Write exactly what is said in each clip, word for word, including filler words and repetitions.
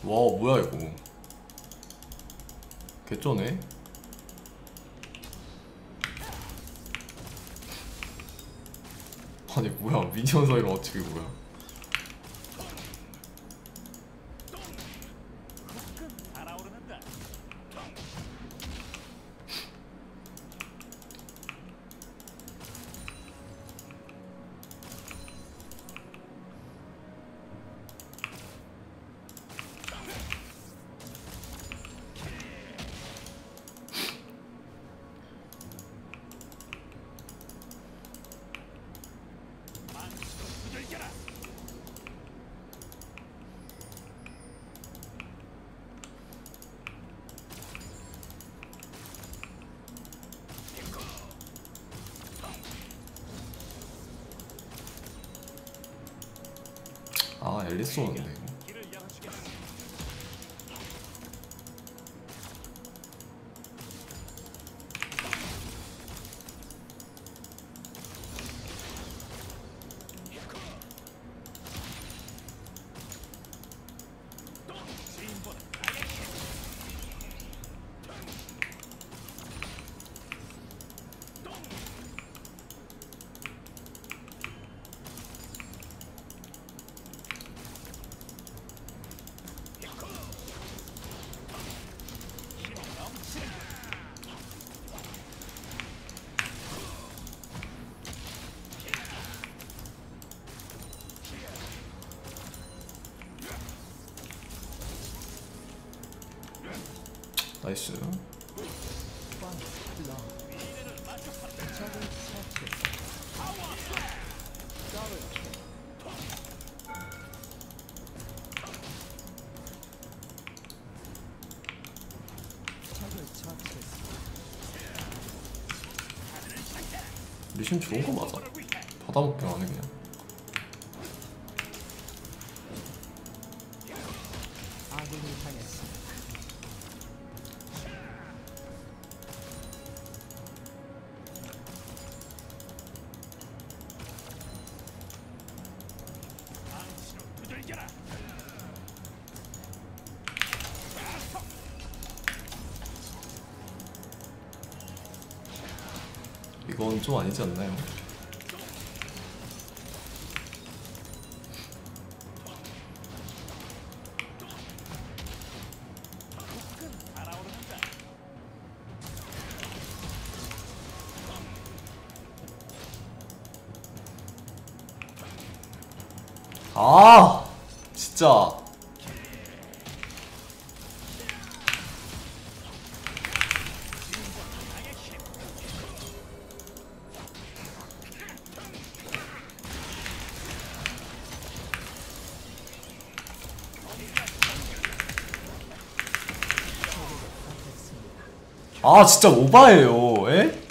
와 뭐야 이거 개쩌네. 아니 뭐야 미니언 사이가 어떻게 뭐야. 아 앨리스 오는데 이거. 나이스. 리신 좋은 거 맞아. 받아먹기 안 해 그냥. 이건 좀 아니지 않나요? 아 진짜. 아 진짜 오바예요. 에?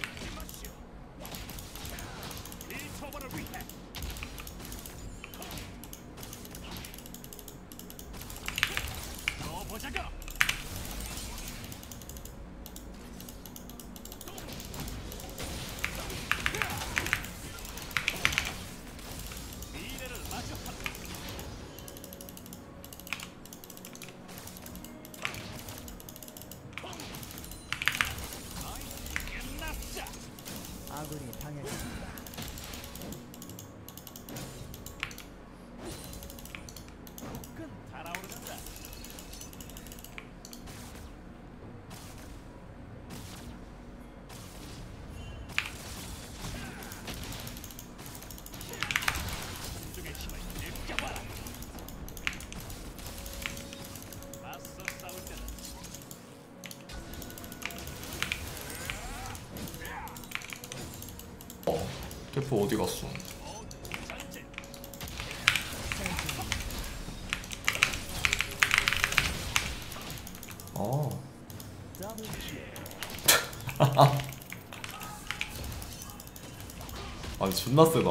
아군이 당했습니다. 달아오르는다. 공중의 힘을 느껴봐라. 맞서 싸울 때는 대포 어디 갔어? 어. 아니 존나 세다.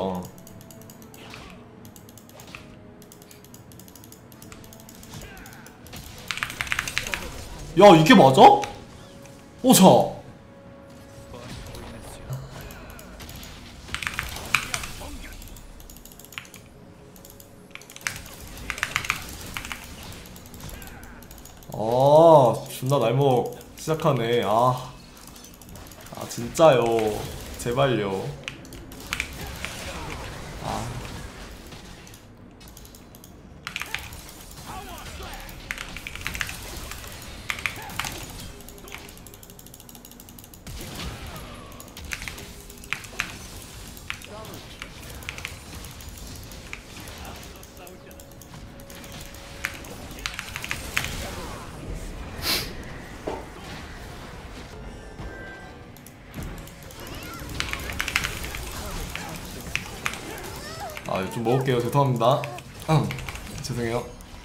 야 이게 맞아? 오 자. 아 존나 날먹 시작하네. 아, 아 진짜요. 제발요. 아. 아, 좀 먹을게요. 죄송합니다. 음, 죄송해요.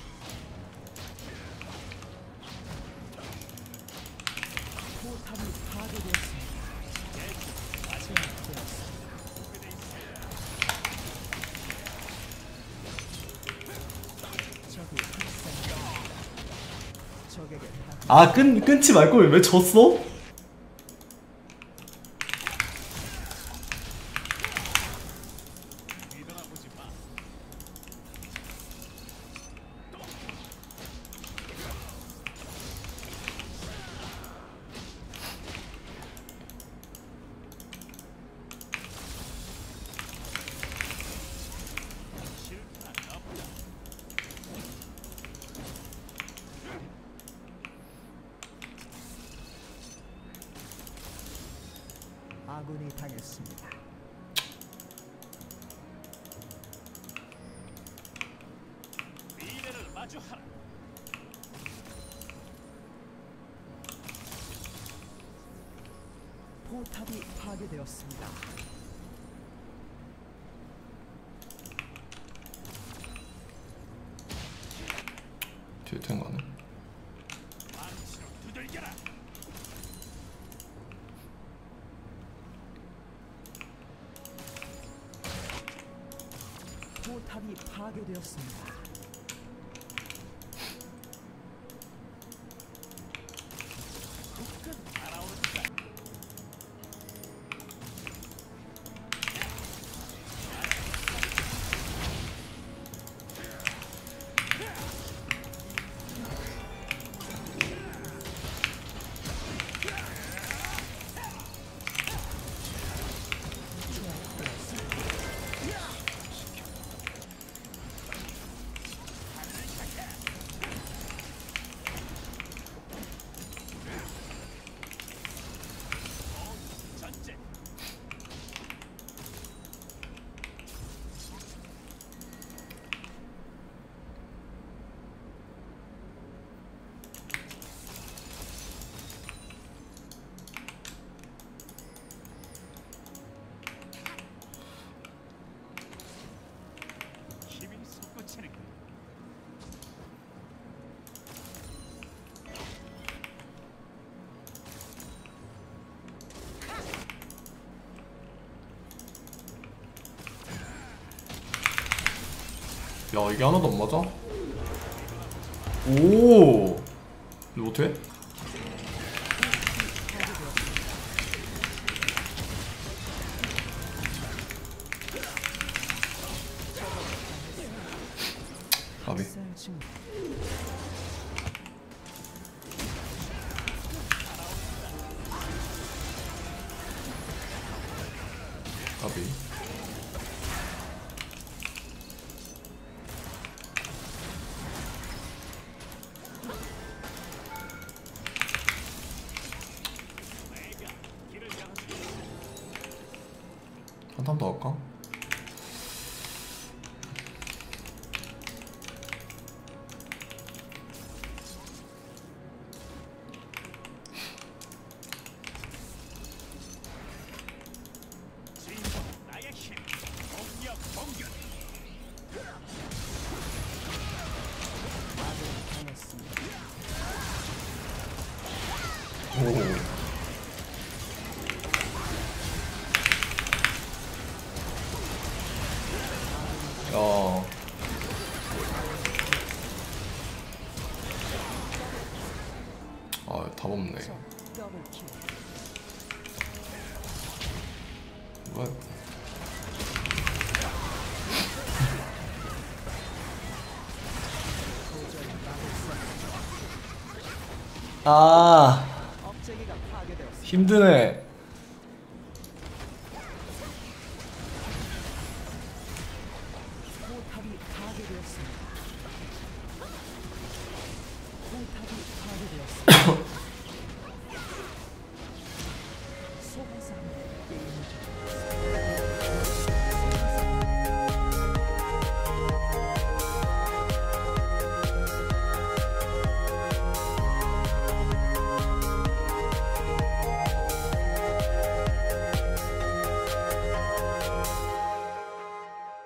아, 끈, 끊지 말걸 왜 졌어? 아군이 당했습니다. 미래를 마주하라. 포탑이 파괴되었습니다. 뒤에 된 거네. 망치로 두들겨라. 포탑이 파괴되었습니다. 힘이 솟구치는 것. 야, 이게 하나도 안 맞아? 오, 이거 못해? 가비. 가비. 한탄 더 할까? 오. 야. 아, 답 없네. 뭐야? 아 업체계가 파괴되었습니다. 힘드네.